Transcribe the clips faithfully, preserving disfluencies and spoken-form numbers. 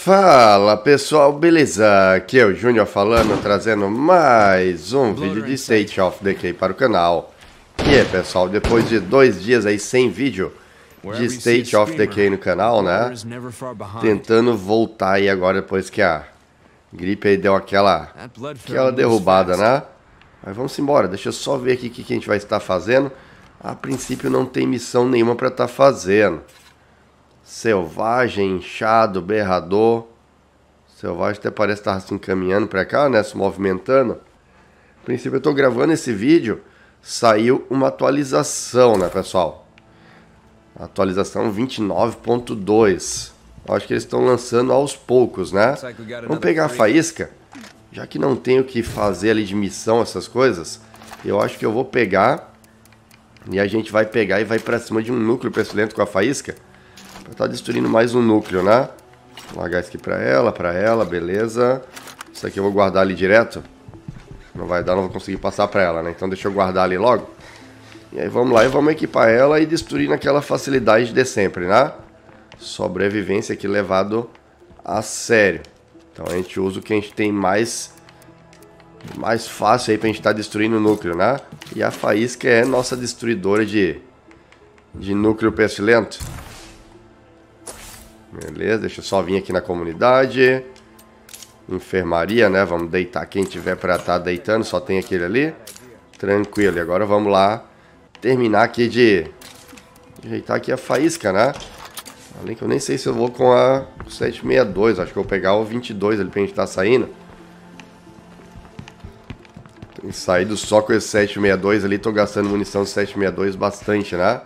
Fala pessoal, beleza? Aqui é o Júnior falando, trazendo mais um vídeo de State of Decay para o canal. E é pessoal, depois de dois dias aí sem vídeo de State of Decay no canal, né? Tentando voltar aí agora depois que a gripe aí deu aquela, aquela derrubada, né? Mas vamos embora, deixa eu só ver aqui o que, que a gente vai estar fazendo. A princípio não tem missão nenhuma para estar fazendo. Selvagem, inchado, berrador. Selvagem até parece estar se encaminhando para cá, né? Se movimentando. A princípio eu estou gravando esse vídeo. Saiu uma atualização, né, pessoal? Atualização vinte e nove ponto dois. Acho que eles estão lançando aos poucos, né? Vamos pegar a faísca. Já que não tenho o que fazer ali de missão, essas coisas. Eu acho que eu vou pegar. E a gente vai pegar e vai para cima de um núcleo pestilento com a faísca. Tá destruindo mais um núcleo, né? Vou largar isso aqui pra ela, pra ela, beleza. Isso aqui eu vou guardar ali direto. Não vai dar, não vou conseguir passar pra ela, né? Então deixa eu guardar ali logo. E aí vamos lá e vamos equipar ela e destruir naquela facilidade de sempre, né? Sobrevivência aqui levado a sério. Então a gente usa o que a gente tem mais... mais fácil aí pra gente estar tá destruindo o núcleo, né? E a faísca é nossa destruidora de... de núcleo pestilento. Beleza, deixa eu só vir aqui na comunidade. Enfermaria, né? Vamos deitar quem tiver para estar deitando. Só tem aquele ali. Tranquilo, e agora vamos lá terminar aqui de ajeitar aqui a faísca, né? Além que eu nem sei se eu vou com a sete sessenta e dois. Acho que eu vou pegar o vinte e dois ali pra gente estar saindo. Tem saído só com esse sete sessenta e dois ali. Tô gastando munição de sete sessenta e dois bastante, né?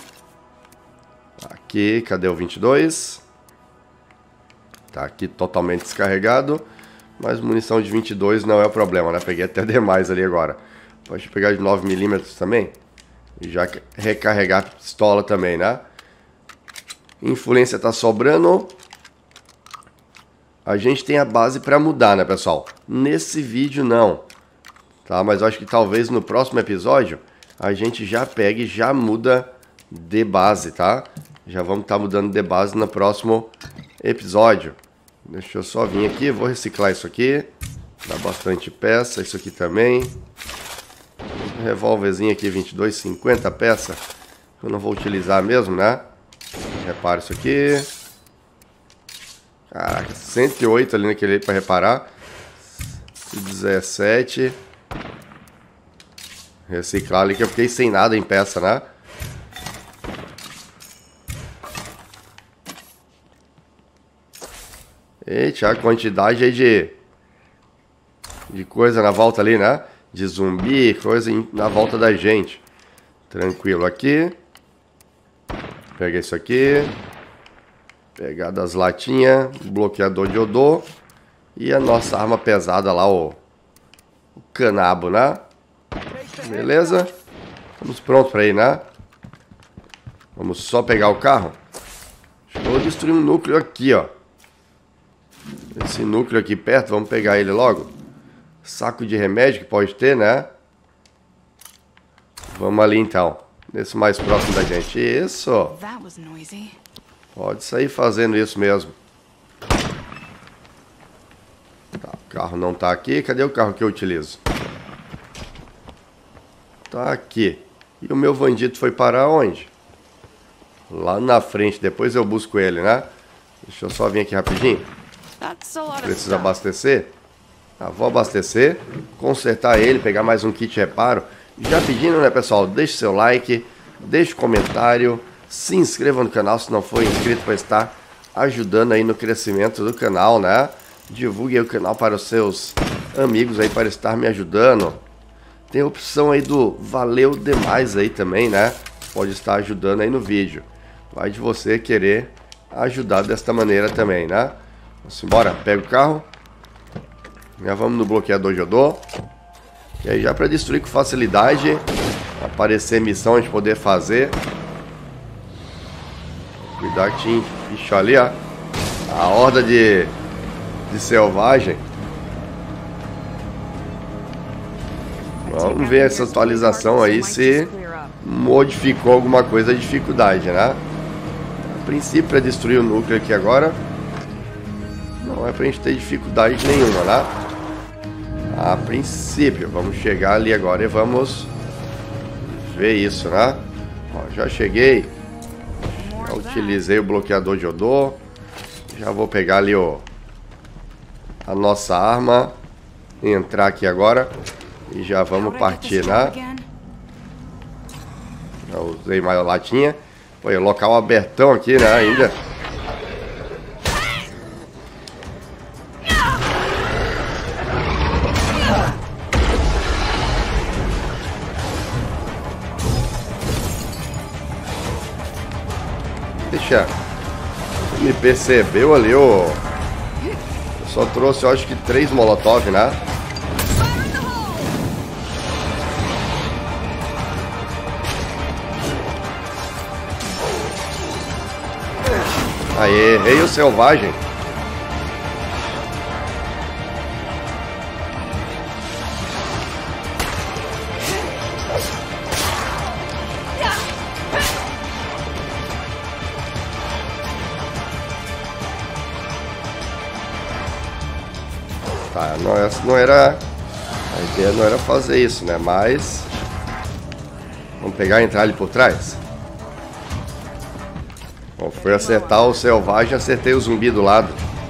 Aqui, cadê o vinte e dois? Tá aqui totalmente descarregado. Mas munição de vinte e dois não é o problema, né? Peguei até demais ali agora. Pode pegar de nove milímetros também. E já recarregar a pistola também, né? Influência tá sobrando. A gente tem a base pra mudar, né, pessoal? Nesse vídeo não. Tá? Mas eu acho que talvez no próximo episódio a gente já pegue e já muda de base, tá? Já vamos estar mudando de base no próximo episódio. Deixa eu só vir aqui, vou reciclar isso aqui. Dá bastante peça, isso aqui também. Um revólverzinho aqui, vinte e dois, cinquenta peças. Eu não vou utilizar mesmo, né? Repara isso aqui. Caraca, cento e oito ali naquele para reparar. dezessete. Reciclar ali que eu fiquei sem nada em peça, né? Eita, a quantidade aí de, de coisa na volta ali, né? De zumbi, coisa em, na volta da gente. Tranquilo aqui. Pega isso aqui. Pegar das latinhas. Bloqueador de odor. E a nossa arma pesada lá, o, o canabo, né? Beleza? Estamos prontos para ir, né? Vamos só pegar o carro. Deixa eu destruir um núcleo aqui, ó. Esse núcleo aqui perto, vamos pegar ele logo. Saco de remédio que pode ter, né? Vamos ali então. Nesse mais próximo da gente. Isso. Pode sair fazendo isso mesmo. Tá, o carro não tá aqui. Cadê o carro que eu utilizo? Tá aqui. E o meu bandido foi parar onde? Lá na frente. Depois eu busco ele, né? Deixa eu só vir aqui rapidinho. Precisa abastecer? Ah, vou abastecer, consertar ele, pegar mais um kit de reparo. Já pedindo, né, pessoal? Deixe seu like, deixe um comentário, se inscreva no canal se não for inscrito para estar ajudando aí no crescimento do canal, né? Divulgue aí o canal para os seus amigos aí para estar me ajudando. Tem a opção aí do valeu demais aí também, né? Pode estar ajudando aí no vídeo. Vai de você querer ajudar desta maneira também, né? Vamos embora, pega o carro. Já vamos no bloqueador de odor. E aí já para destruir com facilidade. Aparecer missão a gente poder fazer. Cuidar que tinha bicho ali, ó. A horda de, de selvagem. Vamos ver essa atualização aí se modificou alguma coisa de dificuldade, né? A princípio, para destruir o núcleo aqui agora, Não é pra gente ter dificuldade nenhuma, né? A princípio, vamos chegar ali agora e vamos ver isso, né? Ó, já cheguei. Já utilizei o bloqueador de odor. Já vou pegar ali o, a nossa arma. Entrar aqui agora. E já vamos partir, né? Já usei mais a latinha. Foi local abertão aqui, né? Ainda. Deixa. Me percebeu ali, ô. Eu só trouxe, eu acho que três molotov, né? Aê, errei o selvagem. Tá, não, essa não era... A ideia não era fazer isso, né? Mas... Vamos pegar e entrar ali por trás. Bom, foi acertar o selvagem, acertei o zumbi do lado.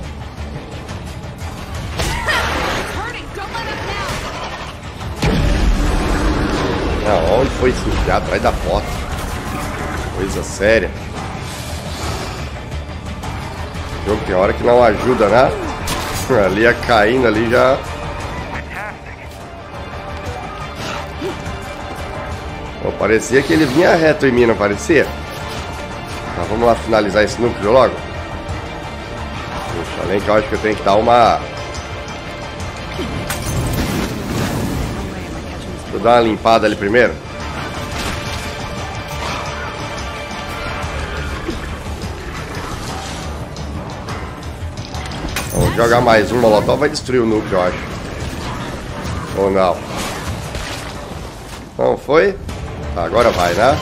Ah, onde foi isso? Já atrás da porta. Coisa séria. O jogo tem hora que não ajuda, né? Ali ia caindo ali já. Bom, parecia que ele vinha reto em mim, não parecia? Mas vamos lá finalizar esse núcleo logo. Puxa, além que eu acho que eu tenho que dar uma... Deixa eu dar uma limpada ali primeiro. Vamos jogar mais um molotov, vai destruir o núcleo, eu acho. Ou não? Não foi? Tá, agora vai, né?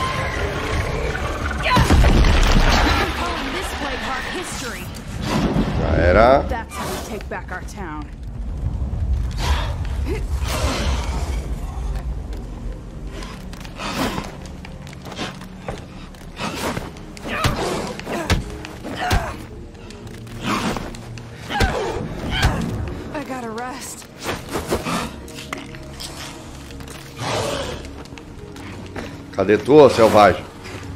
Já era. Cadê tu, selvagem?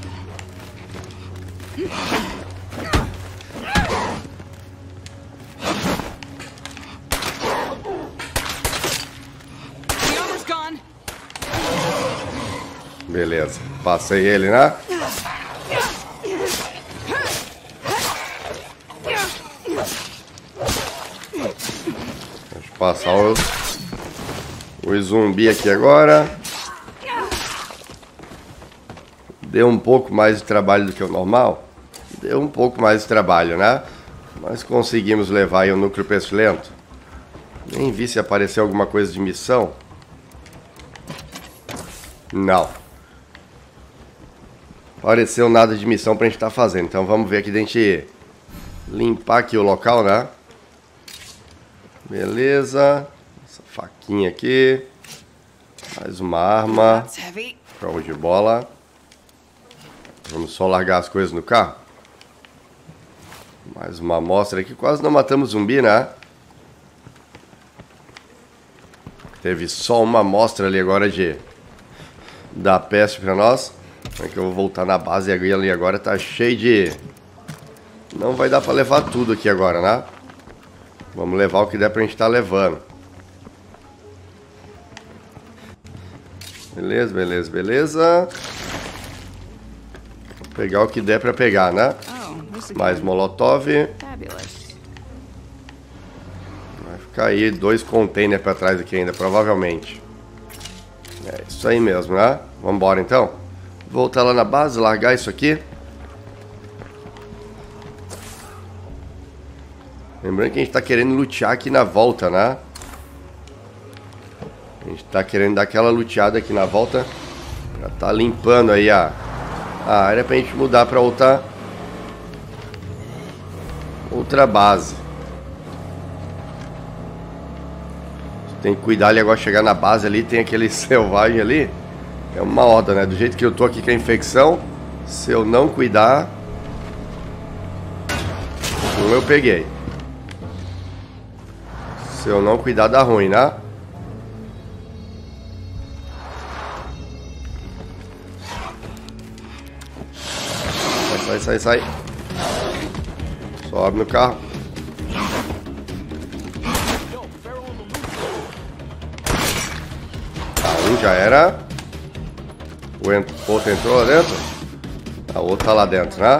Beleza, passei ele, né? Deixa eu passar os, os zumbi aqui agora. Deu um pouco mais de trabalho do que o normal. Deu um pouco mais de trabalho, né? Mas conseguimos levar aí o núcleo pestilento. Nem vi se apareceu alguma coisa de missão. Não. Apareceu nada de missão pra gente estar fazendo. Então vamos ver aqui de a gente limpar aqui o local, né? Beleza. Essa faquinha aqui. Mais uma arma. Show de bola. Vamos só largar as coisas no carro. Mais uma amostra aqui. Quase não matamos zumbi, né? Teve só uma amostra ali agora de da peste pra nós. É que eu vou voltar na base e ali agora tá cheio de... Não vai dar pra levar tudo aqui agora, né? Vamos levar o que der pra gente tá levando. Beleza, beleza, beleza. Pegar o que der pra pegar, né? Mais molotov. Vai ficar aí dois containers pra trás aqui ainda, provavelmente. É isso aí mesmo, né? Vambora então. Voltar lá na base, largar isso aqui. Lembrando que a gente tá querendo lutear aqui na volta, né? A gente tá querendo dar aquela luteada aqui na volta. Pra tá limpando aí a... a área pra gente mudar pra outra outra base. Tem que cuidar ali agora, chegar na base ali, tem aquele selvagem ali. É uma horda, né? Do jeito que eu tô aqui com a infecção, se eu não cuidar... Um eu peguei. Se eu não cuidar, dá ruim, né? Sai, sai, sai, sai. Sobe no carro. Tá, um já era. O ent- outro entrou lá dentro. A outra tá lá dentro, né?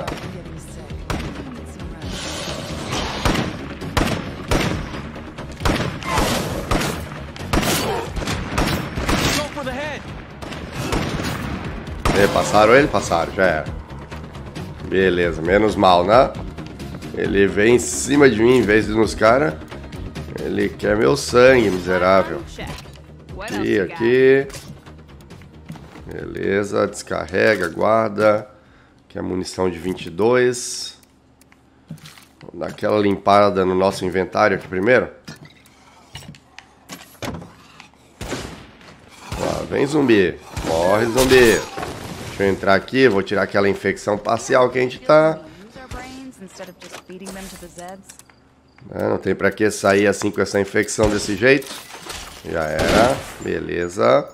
E, passaram ele? Passaram, já era. Beleza, menos mal, né? Ele vem em cima de mim em vez de nos caras. Ele quer meu sangue, miserável. E aqui. Beleza, descarrega, guarda. Aqui é munição de vinte e dois. Vamos dar aquela limpada no nosso inventário aqui primeiro. Lá, vem zumbi. Morre, zumbi. Deixa eu entrar aqui, vou tirar aquela infecção parcial que a gente tá. É, não tem pra que sair assim com essa infecção desse jeito. Já era. Beleza.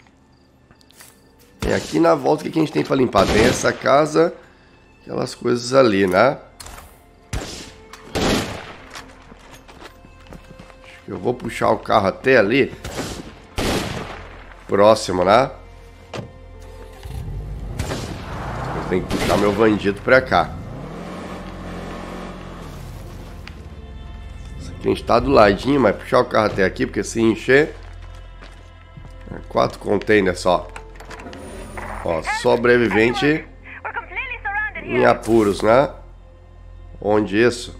E aqui na volta o que a gente tem pra limpar? Tem essa casa, aquelas coisas ali, né? Acho que eu vou puxar o carro até ali. Próximo, né? Eu tenho que puxar meu bandido pra cá. Isso aqui a gente tá do ladinho, mas puxar o carro até aqui, porque se encher... É quatro containers só. Ó, sobrevivente em apuros, né? Onde isso?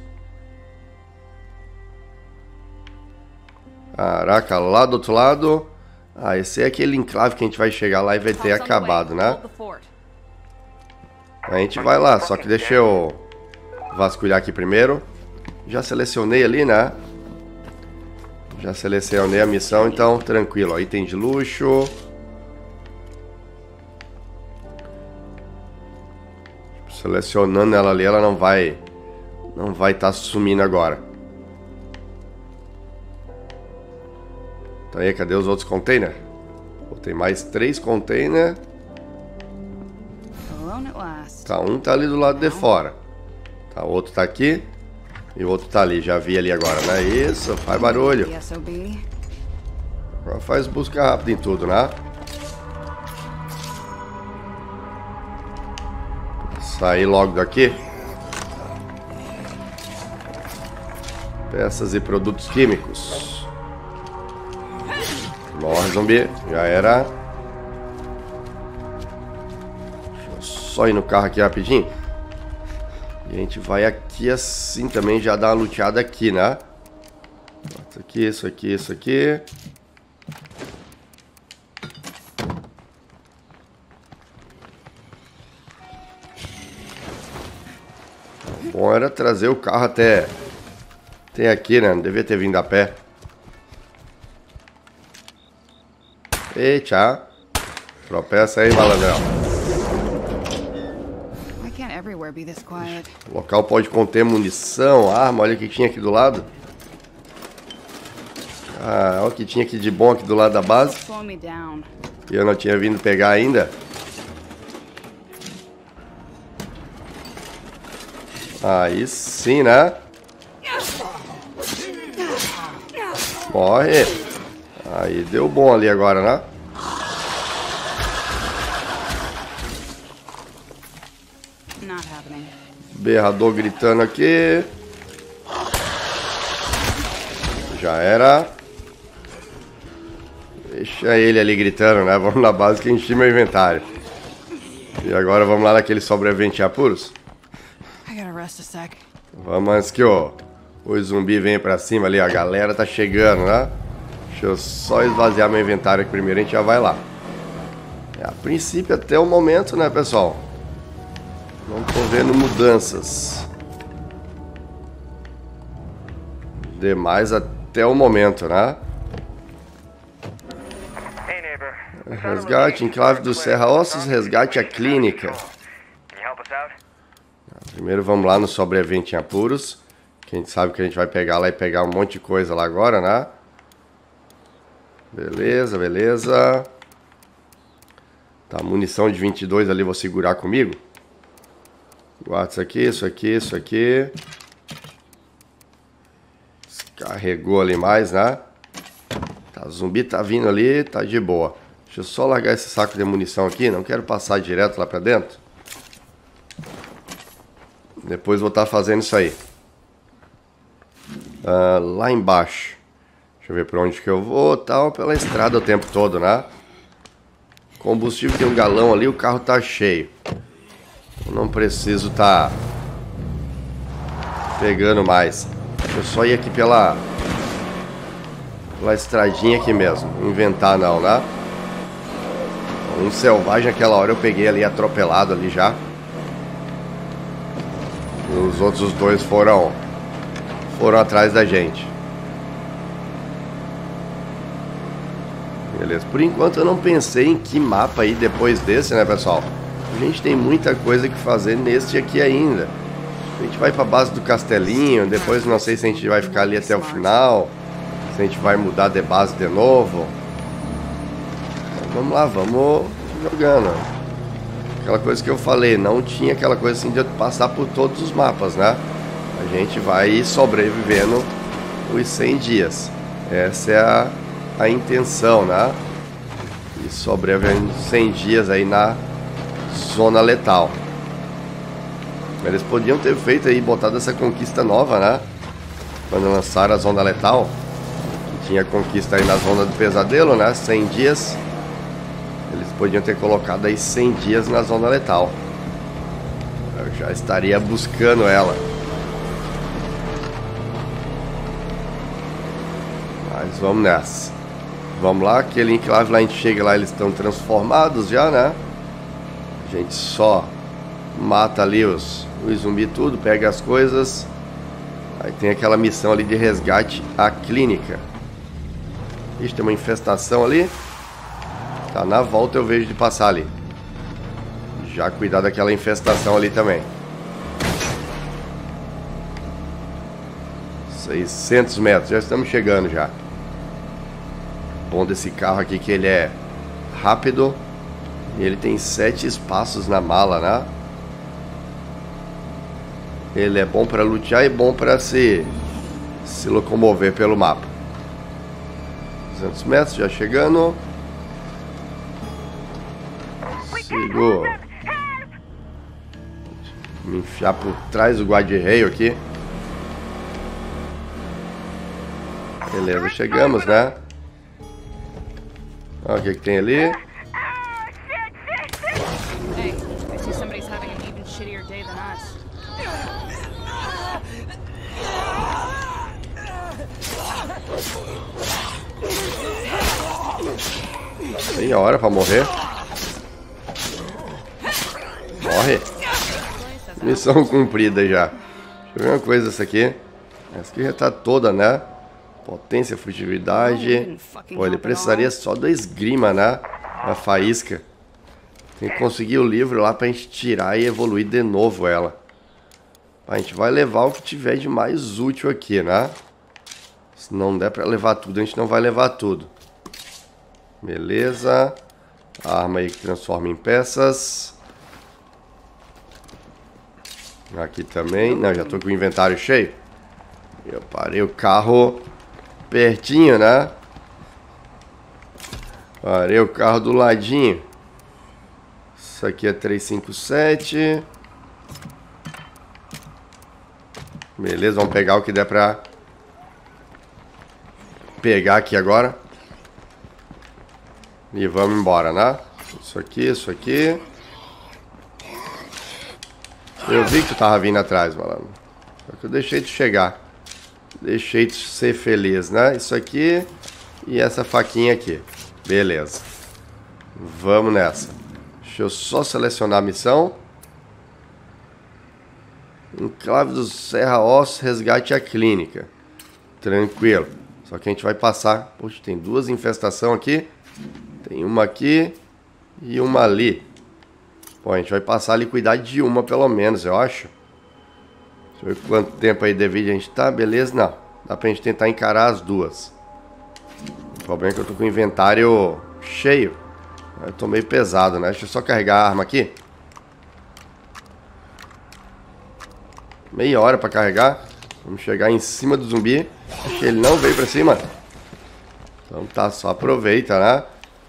Caraca, lá do outro lado. Ah, esse é aquele enclave que a gente vai chegar lá e vai ter acabado, né? A gente vai lá, só que deixa eu vasculhar aqui primeiro. Já selecionei ali, né? Já selecionei a missão, então tranquilo. Ó, item de luxo. Selecionando ela ali, ela não vai não vai estar tá sumindo agora. Então aí, cadê os outros containers? Tem mais três containers. Tá, um tá ali do lado de fora. Tá, o outro tá aqui. E o outro tá ali, já vi ali agora, né? Isso, faz barulho. Agora faz busca rápido em tudo, né? Sair logo daqui. Peças e produtos químicos. Morre, zumbi. Já era. Deixa eu só ir no carro aqui rapidinho. E a gente vai aqui assim também, já dar uma luteada aqui, né? Isso aqui, isso aqui, isso aqui. Bom era trazer o carro até, até aqui, né? Não devia ter vindo a pé. Eita. Tropeça aí, malandrão. O local pode conter munição, arma. Olha o que tinha aqui do lado. Ah, olha o que tinha aqui de bom aqui do lado da base. E eu não tinha vindo pegar ainda. Aí sim, né? Morre. Aí deu bom ali agora, né? Berrador gritando aqui. Já era. Deixa ele ali gritando, né? Vamos na base que enchi meu inventário. E agora vamos lá naquele sobrevivente em apuros. Vamos antes que o, o zumbi venha pra cima ali. A galera tá chegando, né? Deixa eu só esvaziar meu inventário aqui primeiro. A gente já vai lá. É, a princípio até o momento, né, pessoal? Não tô vendo mudanças demais até o momento, né? Resgate, enclave do Serra Ossos, resgate a clínica. Primeiro vamos lá no sobrevivente em apuros. Que a gente sabe que a gente vai pegar lá e pegar um monte de coisa lá agora, né? Beleza, beleza. Tá, munição de vinte e dois ali, vou segurar comigo. Guarda isso aqui, isso aqui, isso aqui. Descarregou ali mais, né? Tá, o zumbi tá vindo ali, tá de boa. Deixa eu só largar esse saco de munição aqui, não quero passar direto lá pra dentro. Depois vou estar fazendo isso aí. Uh, lá embaixo. Deixa eu ver pra onde que eu vou, tal, pela estrada o tempo todo, né? Combustível tem um galão ali, o carro tá cheio. Eu não preciso tá pegando mais. Deixa eu só ir aqui pela pela estradinha aqui mesmo. Inventar não, né? Um selvagem aquela hora eu peguei ali atropelado ali já. Os outros dois foram foram atrás da gente. Beleza, por enquanto eu não pensei em que mapa aí depois desse, né, pessoal? A gente tem muita coisa que fazer neste aqui ainda. A gente vai pra base do castelinho, depois não sei se a gente vai ficar ali até o final, se a gente vai mudar de base de novo. Então, vamos lá, vamos jogando. Aquela coisa que eu falei, não tinha aquela coisa assim de eu passar por todos os mapas, né? A gente vai sobrevivendo os cem dias. Essa é a a intenção, né? E sobrevivendo cem dias aí na zona letal. Eles podiam ter feito aí, botado essa conquista nova, né? Quando lançaram a zona letal, tinha conquista aí na zona do pesadelo, né? cem dias. Eles podiam ter colocado aí cem dias na zona letal. Eu já estaria buscando ela. Mas vamos nessa. Vamos lá, aquele enclave lá, a gente chega lá, eles estão transformados já, né? A gente só mata ali os, os zumbi tudo, pega as coisas. Aí tem aquela missão ali de resgate à clínica. Ixi, tem uma infestação ali. Tá, na volta eu vejo de passar ali. Já cuidar daquela infestação ali também. seiscentos metros, já estamos chegando já. Bom desse carro aqui que ele é rápido e ele tem sete espaços na mala, né? Ele é bom para lutear e bom para se se locomover pelo mapa. duzentos metros, já chegando. Sigo. Me enfiar por trás do guarda-reio aqui. Beleza, chegamos, né? Olha o que, que tem ali. Tem a hora pra morrer. Morre. Missão cumprida já. Deixa eu ver uma coisa essa aqui. Essa aqui já tá toda, né? Potência, furtividade. Pô, ele precisaria só da esgrima, né? A faísca. Tem que conseguir o livro lá pra gente tirar e evoluir de novo ela. A gente vai levar o que tiver de mais útil aqui, né? Se não der pra levar tudo, a gente não vai levar tudo. Beleza. A arma aí que transforma em peças. Aqui também. Não, já tô com o inventário cheio. Eu parei o carro pertinho, né? Parei o carro do ladinho. Isso aqui é trezentos e cinquenta e sete. Beleza, vamos pegar o que der pra pegar aqui agora. E vamos embora, né? Isso aqui, isso aqui. Eu vi que tu tava vindo atrás, malandro. Só que eu deixei tu chegar. Deixei tu ser feliz, né? Isso aqui e essa faquinha aqui. Beleza. Vamos nessa. Deixa eu só selecionar a missão. Enclave do Serra Ossos, resgate a clínica. Tranquilo. Só que a gente vai passar. Poxa, tem duas infestações aqui. Tem uma aqui e uma ali. Bom, a gente vai passar ali cuidar de uma pelo menos, eu acho. Deixa eu ver quanto tempo aí de vídeo a gente tá. Beleza? Não. Dá pra gente tentar encarar as duas. O problema é que eu tô com o inventário cheio. Eu tô meio pesado, né? Deixa eu só carregar a arma aqui. Meia hora pra carregar. Vamos chegar em cima do zumbi. Acho que ele não veio pra cima. Então tá, só aproveita, né?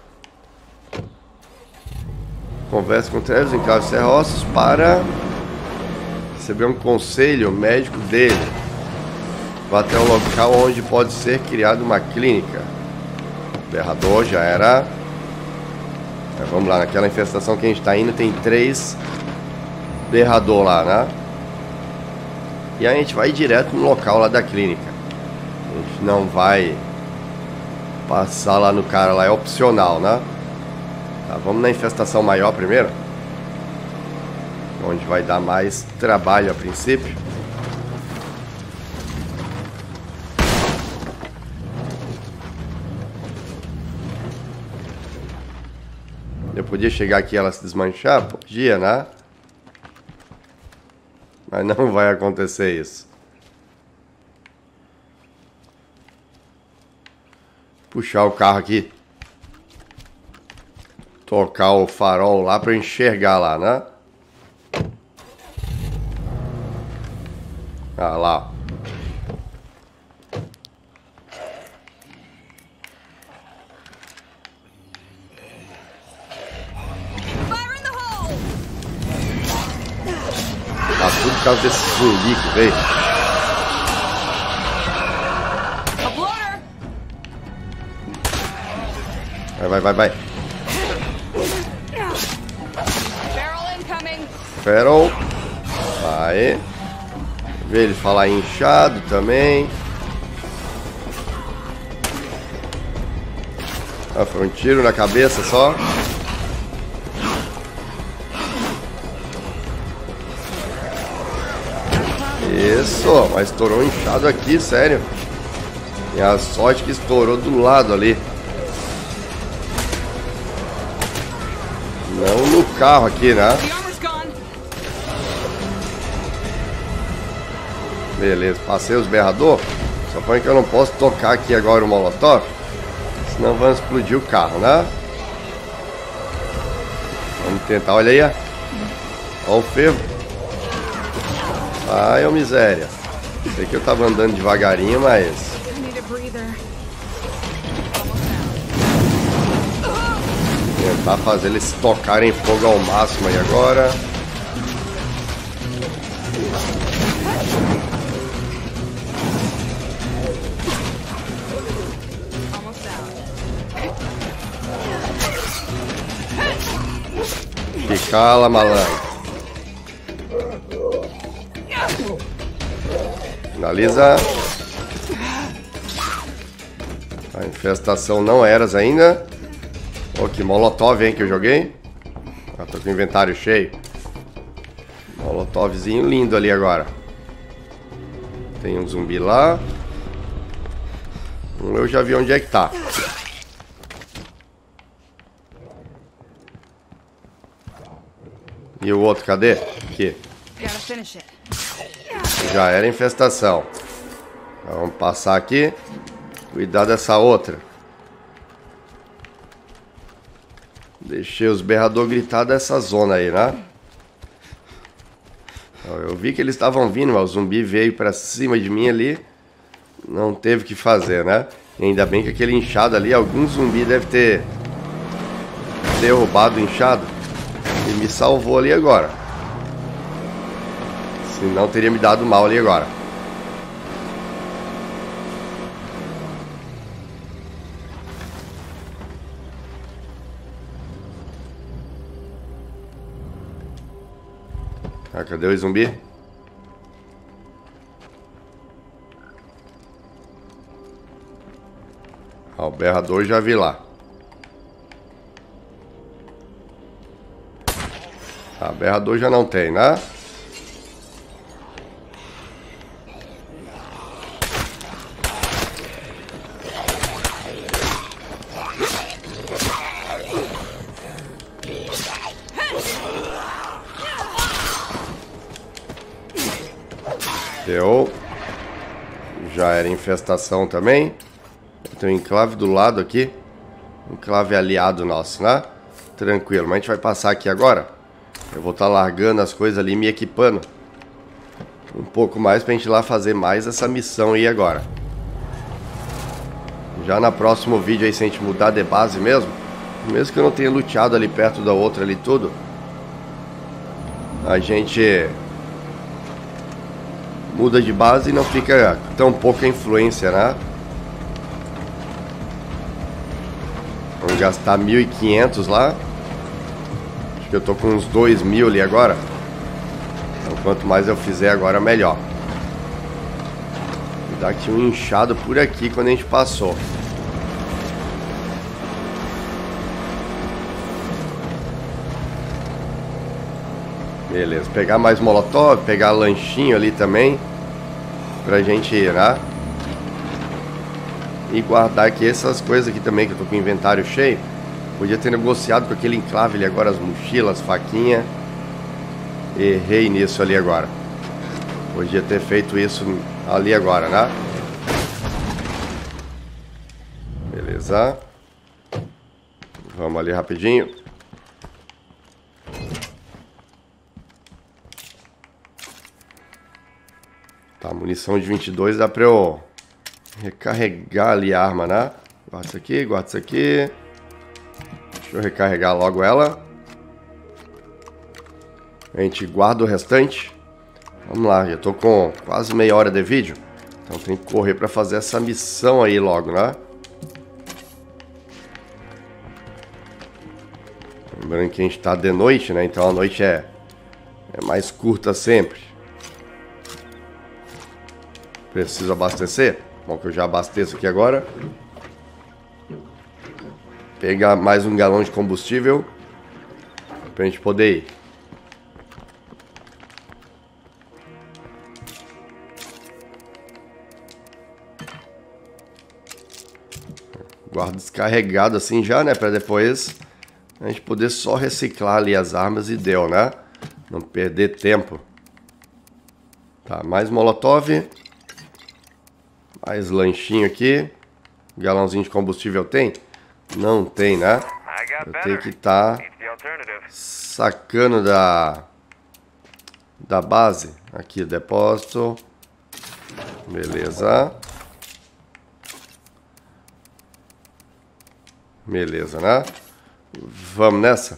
Conversa com o Travis em Carlos Serrossos para receber um conselho médico dele. Vá até um local onde pode ser criada uma clínica. O berrador já era. Mas vamos lá, naquela infestação que a gente tá indo tem três berrador lá, né? E aí a gente vai direto no local lá da clínica. A gente não vai passar lá no cara lá, é opcional, né? Tá, vamos na infestação maior primeiro. Onde vai dar mais trabalho a princípio. Eu podia chegar aqui e ela se desmanchar? Podia, né? Mas não vai acontecer isso. Puxar o carro aqui. Tocar o farol lá para enxergar lá, né? Ah lá. Tá tudo por causa desse zumbi que veio. Vai, vai, vai, vai. Feral. Vai. Vê ele falar inchado também. Ah, foi um tiro na cabeça só. Isso, mas estourou inchado aqui, sério. E a sorte que estourou do lado ali. Não no carro aqui, né? Beleza, passei os berrador. Só põe que eu não posso tocar aqui agora o molotov. Senão vamos explodir o carro, né? Vamos tentar, olha aí, ó. Olha o ferro. Ai, ô miséria. Sei que eu tava andando devagarinho, mas... tentar fazer eles tocarem fogo ao máximo aí agora. Que cala, malandro. Finaliza. A infestação não eras ainda. Oh, que molotov, hein, que eu joguei. Ah, tô com o inventário cheio. Molotovzinho lindo ali agora. Tem um zumbi lá. Um eu já vi onde é que tá. E o outro, cadê? Aqui. Já era infestação. Então, vamos passar aqui. Cuidar dessa outra. Deixei os berrador gritar dessa zona aí, né? Eu vi que eles estavam vindo, mas o zumbi veio pra cima de mim ali. Não teve o que fazer, né? E ainda bem que aquele inchado ali, algum zumbi deve ter derrubado o inchado. E me salvou ali agora. Senão teria me dado mal ali agora. Ah, cadê o zumbi? Ah, o berrador já vi lá. Ah, berrador já não tem, né? Deu. Já era infestação também. Tem um enclave do lado aqui. Um enclave aliado nosso, né? Tranquilo. Mas a gente vai passar aqui agora. Eu vou estar largando as coisas ali e me equipando um pouco mais pra gente ir lá fazer mais essa missão aí agora. Já na próximo vídeo aí, se a gente mudar de base mesmo, mesmo que eu não tenha luteado ali perto da outra ali tudo, a gente muda de base e não fica tão pouca influência, né? Vamos gastar mil e quinhentos lá. Acho que eu tô com uns dois mil ali agora. Então quanto mais eu fizer agora, melhor. Vou dar aqui um inchado por aqui quando a gente passou. Beleza, pegar mais molotov, pegar lanchinho ali também, pra gente ir, né? E guardar aqui essas coisas aqui também, que eu tô com o inventário cheio. Podia ter negociado com aquele enclave ali agora, as mochilas, faquinha. Errei nisso ali agora. Podia ter feito isso ali agora, né? Beleza. Vamos ali rapidinho. Tá, munição de vinte e dois dá pra eu recarregar ali a arma, né? Guarda isso aqui, guarda isso aqui. Deixa eu recarregar logo ela. A gente guarda o restante. Vamos lá, já tô com quase meia hora de vídeo. Então tem que correr pra fazer essa missão aí logo, né? Lembrando que a gente tá de noite, né? Então a noite é, é mais curta sempre. Preciso abastecer. Bom, que eu já abasteço aqui agora. Pegar mais um galão de combustível pra gente poder ir. Guardo descarregado assim já, né? Pra depois a gente poder só reciclar ali as armas e deu, né? Não perder tempo. Tá, mais molotov. Mais lanchinho aqui. Galãozinho de combustível tem? Não tem, né? Eu tenho que estar sacando da da base. Aqui, depósito. Beleza. Beleza, né? Vamos nessa?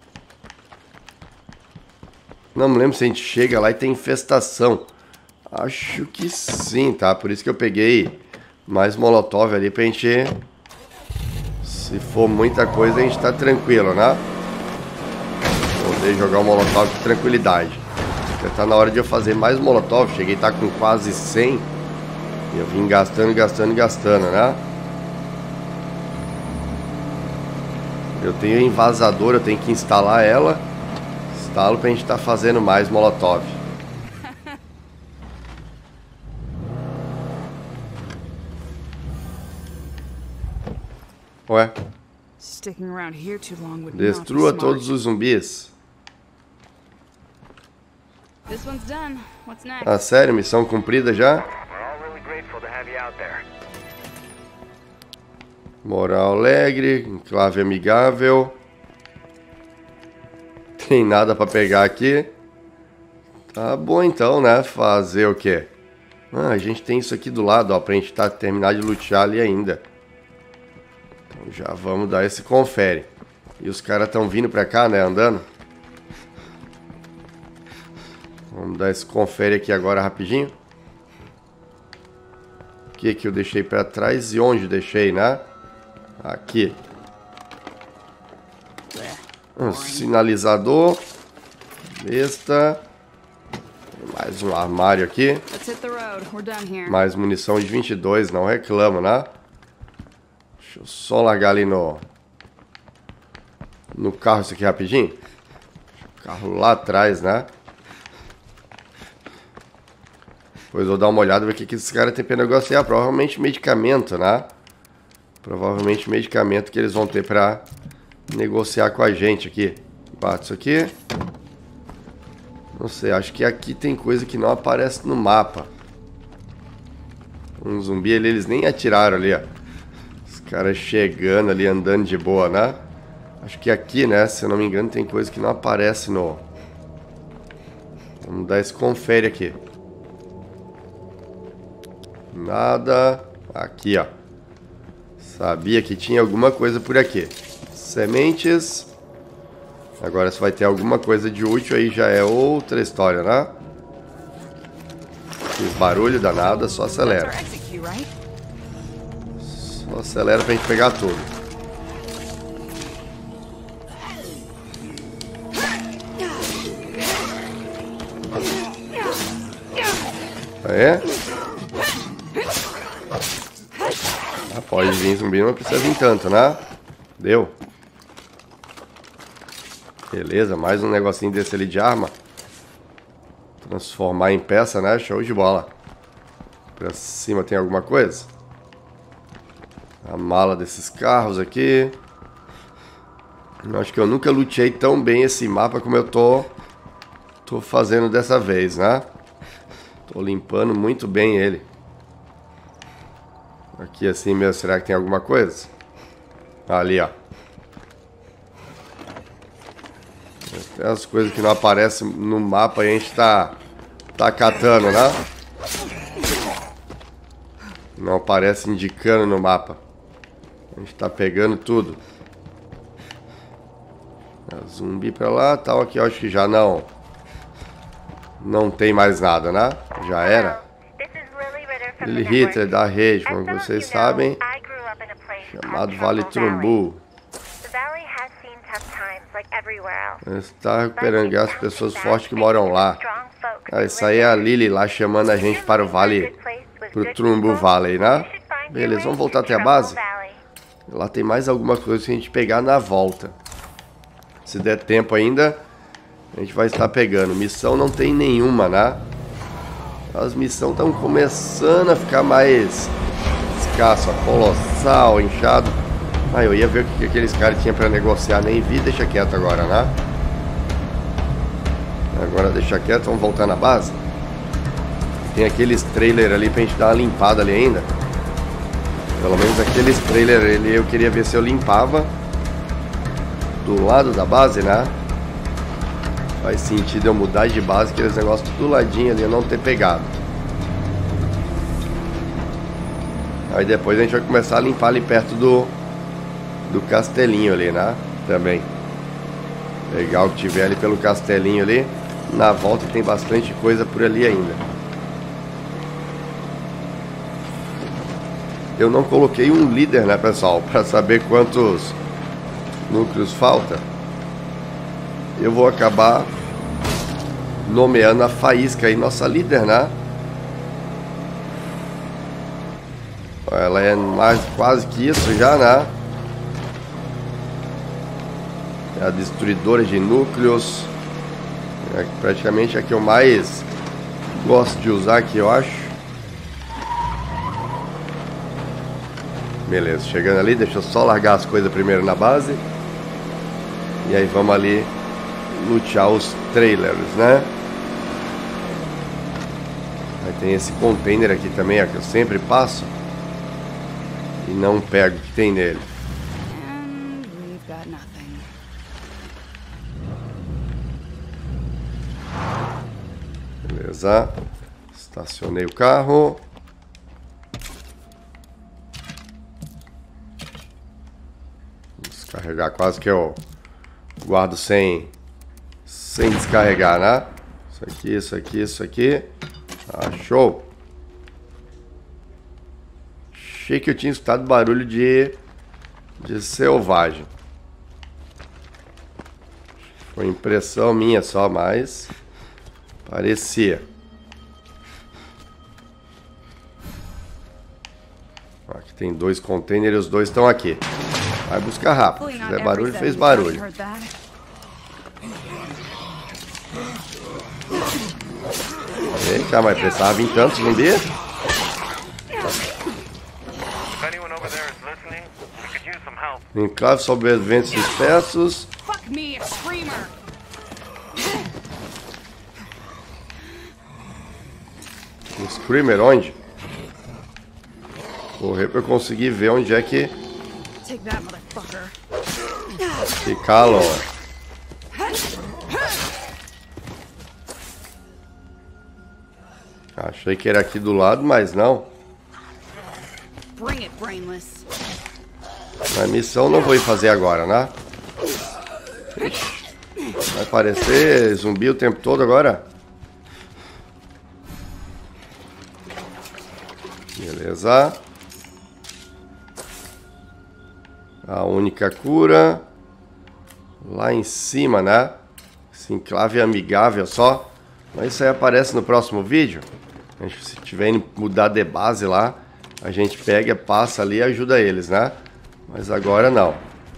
Não me lembro se a gente chega lá e tem infestação. Acho que sim, tá? Por isso que eu peguei mais molotov ali pra gente... Se for muita coisa, a gente tá tranquilo, né? Poder jogar o molotov com tranquilidade. Já tá na hora de eu fazer mais molotov. Cheguei a estar com quase cem. E eu vim gastando, gastando, gastando, né? Eu tenho invasador, eu tenho que instalar ela. Instalo pra gente estar fazendo mais molotov. Ué? Destrua todos os zumbis. Ah, sério? Missão cumprida já? Moral alegre, enclave amigável. Tem nada pra pegar aqui. Tá bom então, né? Fazer o quê? Ah, a gente tem isso aqui do lado, ó, pra gente tá, terminar de lutear ali ainda. Então já vamos dar esse confere. E os caras estão vindo pra cá, né? Andando. Vamos dar esse confere aqui agora rapidinho. O que que eu deixei pra trás e onde deixei, né? Aqui. Um sinalizador. Besta. Mais um armário aqui. Mais munição de vinte e dois, não reclamo, né? Deixa eu só largar ali no... No carro isso aqui rapidinho. O carro lá atrás, né? Depois eu vou dar uma olhada e ver o que, que esses caras têm pra negociar. Provavelmente medicamento, né? Provavelmente medicamento que eles vão ter pra negociar com a gente aqui. Guarda isso aqui. Não sei, acho que aqui tem coisa que não aparece no mapa. Um zumbi ali, eles nem atiraram ali, ó. Os caras chegando ali, andando de boa, né? Acho que aqui, né, se eu não me engano, tem coisa que não aparece no... Vamos dar esse confere aqui. Nada. Aqui, ó. Sabia que tinha alguma coisa por aqui. Sementes. Agora se vai ter alguma coisa de útil aí já é outra história, né? Fiz barulho danado, só acelera. Só acelera pra gente pegar tudo. É? Ah, pode vir zumbi, não precisa vir tanto, né? Deu. Beleza, mais um negocinho desse ali de arma. Transformar em peça, né? Show de bola. Pra cima tem alguma coisa? A mala desses carros aqui. Eu acho que eu nunca lutei tão bem esse mapa como eu tô, tô fazendo dessa vez, né? Tô limpando muito bem ele. Aqui assim mesmo, será que tem alguma coisa? Ali, ó. Tem as coisas que não aparecem no mapa e a gente tá, tá catando, né? Não aparece indicando no mapa. A gente tá pegando tudo. Zumbi pra lá, tal. Aqui eu acho que já não... Não tem mais nada, né? Já era. Lily Hitler da rede, como vocês sabem. Chamado Vale Trumbull. Está recuperando as pessoas fortes que moram lá. Ah, isso aí é a Lily lá chamando a gente para o Vale, pro Trumbull Valley, né? Beleza, vamos voltar até a base? Lá tem mais alguma coisa que a gente pegar na volta. Se der tempo ainda, a gente vai estar pegando. Missão não tem nenhuma, né? As missões estão começando a ficar mais escasso, colossal, inchado. Ah, eu ia ver o que aqueles caras tinham pra negociar, nem vi, deixa quieto agora, né? Agora deixa quieto, vamos voltar na base. Tem aqueles trailers ali pra gente dar uma limpada ali ainda. Pelo menos aqueles trailers ali eu queria ver se eu limpava do lado da base, né? Faz sentido eu mudar de base, aqueles negócios do ladinho ali eu não ter pegado. Aí depois a gente vai começar a limpar ali perto do do castelinho ali, né? Também. Legal que tiver ali pelo castelinho ali. Na volta tem bastante coisa por ali ainda. Eu não coloquei um líder, né, pessoal? Pra saber quantos núcleos falta. Eu vou acabar nomeando a Faísca aí, nossa líder, né? Ela é mais quase que isso já, né? É a destruidora de núcleos. É praticamente a que eu mais gosto de usar aqui, eu acho. Beleza, chegando ali, deixa eu só largar as coisas primeiro na base. E aí vamos ali lutear os trailers, né? Aí tem esse container aqui também, ó, que eu sempre passo e não pego o que tem nele. Beleza. Estacionei o carro. Descarregar, quase que eu guardo sem sem descarregar, né? Isso aqui, isso aqui, isso aqui. Ah, show. Achei que eu tinha escutado barulho de de selvagem. Foi impressão minha só, mas parecia. Aqui tem dois containers e os dois estão aqui. Vai buscar rápido. Se fizer barulho, fez barulho. Eita, mas precisava vir tanto zumbi? Enclave sobreviventes dispersos. Um Screamer onde? Correr pra eu conseguir ver onde é que... Que calor. Achei que era aqui do lado, mas não. A missão não vou ir fazer agora, né? Vai aparecer zumbi o tempo todo agora? Beleza. A única cura. Lá em cima, né? Esse enclave amigável só. Mas isso aí aparece no próximo vídeo. A gente, se tiver indo mudar de base lá, a gente pega, passa ali e ajuda eles, né? Mas agora não.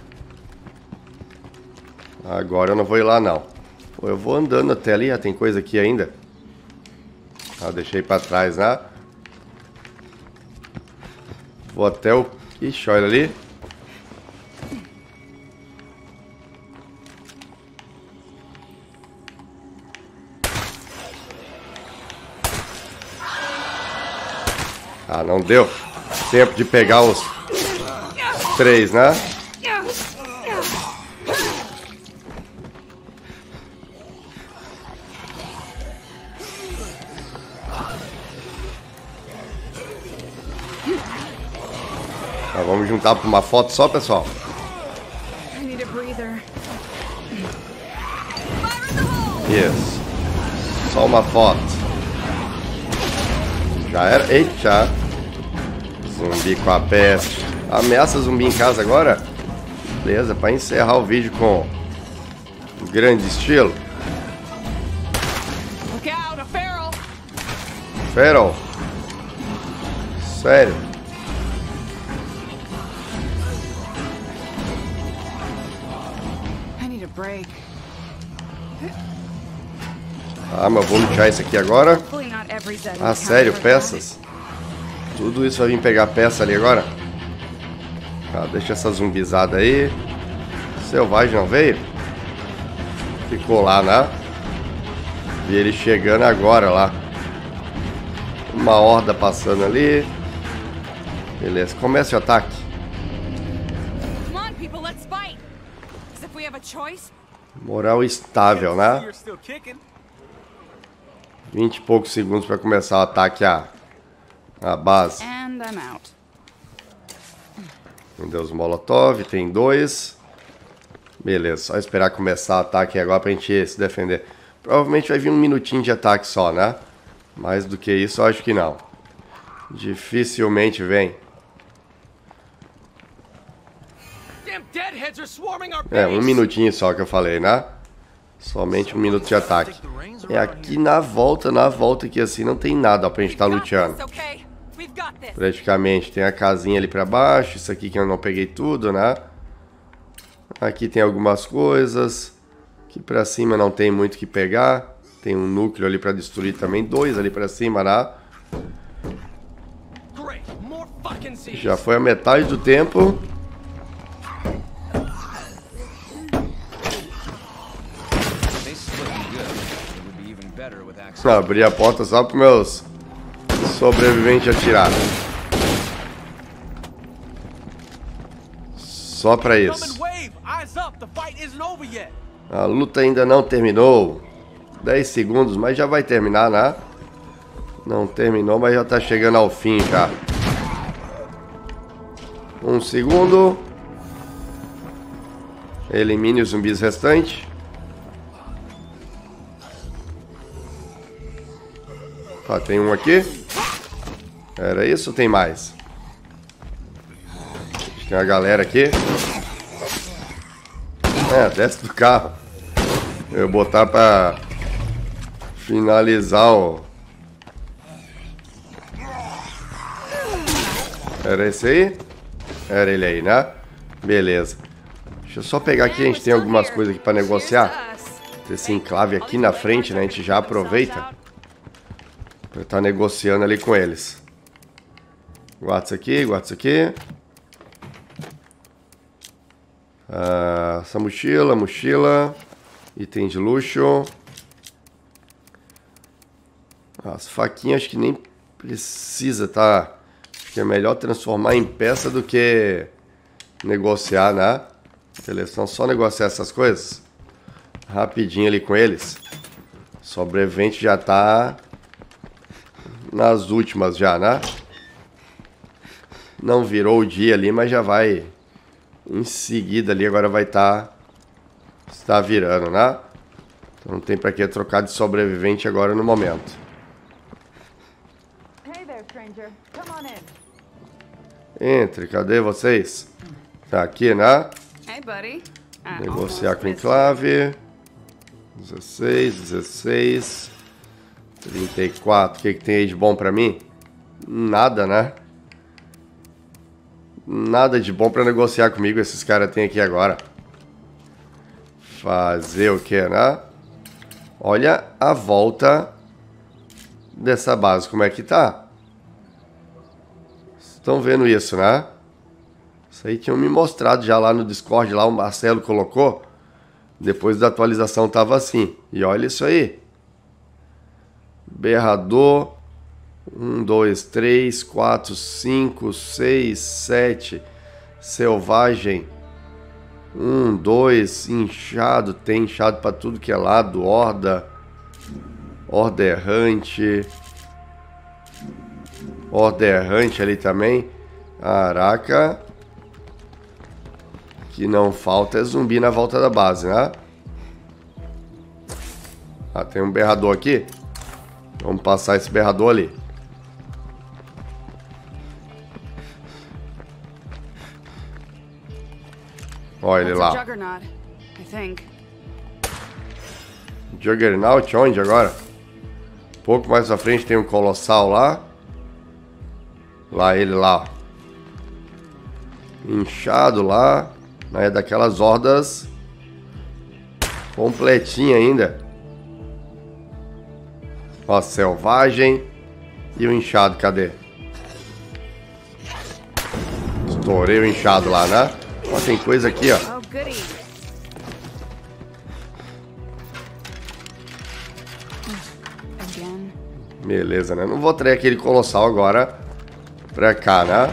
Agora eu não vou ir lá não. Pô, eu vou andando até ali. Ah, tem coisa aqui ainda. Ah, deixei pra trás, né? Vou até o... Ixi, olha ali. Ah, não deu tempo de pegar os três, né? Tá, vamos juntar para uma foto só, pessoal. Isso. Só uma foto. Já era. Eita. Zumbi com a peste. Ameaça zumbi em casa agora? Beleza, para encerrar o vídeo com um grande estilo. Feral. Sério. Ah, mas vou lutear isso aqui agora. Ah, sério, peças? Tudo isso vai vir pegar peça ali agora? Tá, deixa essa zumbizada aí. Selvagem não veio? Ficou lá, né? Vi ele chegando agora lá. Uma horda passando ali. Beleza, comece o ataque. Moral estável, né? vinte e poucos segundos para começar o ataque à, à base. Meu Deus, Molotov, tem dois. Beleza, só esperar começar o ataque agora pra gente se defender. Provavelmente vai vir um minutinho de ataque só, né? Mais do que isso, eu acho que não. Dificilmente vem. É, um minutinho só que eu falei, né? Somente um minuto de ataque. É aqui na volta, na volta aqui assim, não tem nada ó, pra gente estar tá luteando. Praticamente, tem a casinha ali pra baixo. Isso aqui que eu não peguei tudo, né? Aqui tem algumas coisas. Aqui pra cima não tem muito o que pegar. Tem um núcleo ali pra destruir também. Dois ali pra cima, né? Já foi a metade do tempo. Abri a porta só para meus sobreviventes atirar. Só para isso. A luta ainda não terminou. dez segundos, mas já vai terminar, né? Não terminou, mas já tá chegando ao fim já. Um segundo. Elimine os zumbis restantes. Ah, tem um aqui. Era isso ou tem mais? Tem uma galera aqui. É, desce do carro. Eu vou botar pra finalizar o... Era esse aí? Era ele aí, né? Beleza. Deixa eu só pegar aqui, a gente tem algumas coisas aqui pra negociar. Esse enclave aqui na frente, né? A gente já aproveita pra estar negociando ali com eles. Guarda isso aqui, guarda isso aqui. Ah, essa mochila, mochila. Item de luxo. As faquinhas acho que nem precisa, tá? que é melhor transformar em peça do que negociar, né? Eles são só negociar essas coisas. Rapidinho ali com eles. Sobrevivente já tá nas últimas já, né? Não virou o dia ali, mas já vai em seguida ali, agora vai estar tá, está virando, né? Então não tem pra que trocar de sobrevivente agora no momento. Hey there, stranger. Come on in. Entre, cadê vocês? Tá aqui, né? Hey, buddy. I Negociar almost com missed enclave. dezesseis, dezesseis. trinta e quatro. O que, que tem aí de bom pra mim? Nada, né? Nada de bom pra negociar comigo esses caras têm aqui agora. Fazer o que, né? Olha a volta dessa base, como é que tá. Estão vendo isso, né? Isso aí tinham me mostrado já lá no Discord, lá o Marcelo colocou. Depois da atualização tava assim. E olha isso aí. Berrador. Um, dois, três, quatro, cinco, seis, sete. Selvagem. Um, dois, inchado. Tem inchado pra tudo que é lado. Horda. Horda errante. Horda errante ali também. Caraca. Que não falta é zumbi na volta da base, né? Ah, tem um berrador aqui. Vamos passar esse berrador ali. Olha ele That's a lá. Juggernaut, I think. Juggernaut onde agora? Um pouco mais à frente tem um colossal lá. Lá ele lá. Inchado lá. É daquelas hordas completinha ainda. Ó, selvagem. E o inchado, cadê? Estourei o inchado lá, né? Ó, tem coisa aqui, ó. Oh, goody. Again. Beleza, né? Não vou trazer aquele colossal agora pra cá, né?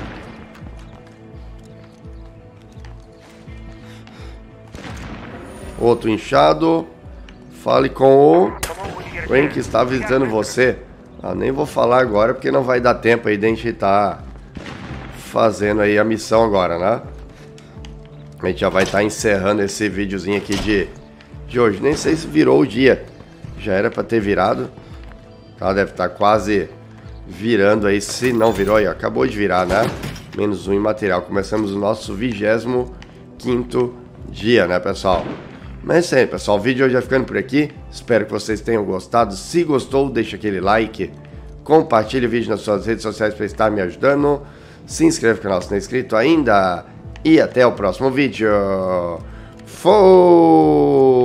Outro inchado. Fale com o Quen que está visitando você. Ah, nem vou falar agora porque não vai dar tempo aí de a gente estar fazendo aí a missão agora, né? A gente já vai estar encerrando esse videozinho aqui de, de hoje. Nem sei se virou o dia. Já era para ter virado. Tá, deve estar quase virando aí. Se não virou aí, ó, acabou de virar, né? Menos um em material. Começamos o nosso vigésimo quinto dia, né, pessoal? Mas é isso aí, pessoal. O vídeo hoje vai ficando por aqui. Espero que vocês tenham gostado. Se gostou, deixa aquele like. Compartilhe o vídeo nas suas redes sociais para estar me ajudando. Se inscreve no canal se não é inscrito ainda. E até o próximo vídeo. Fui!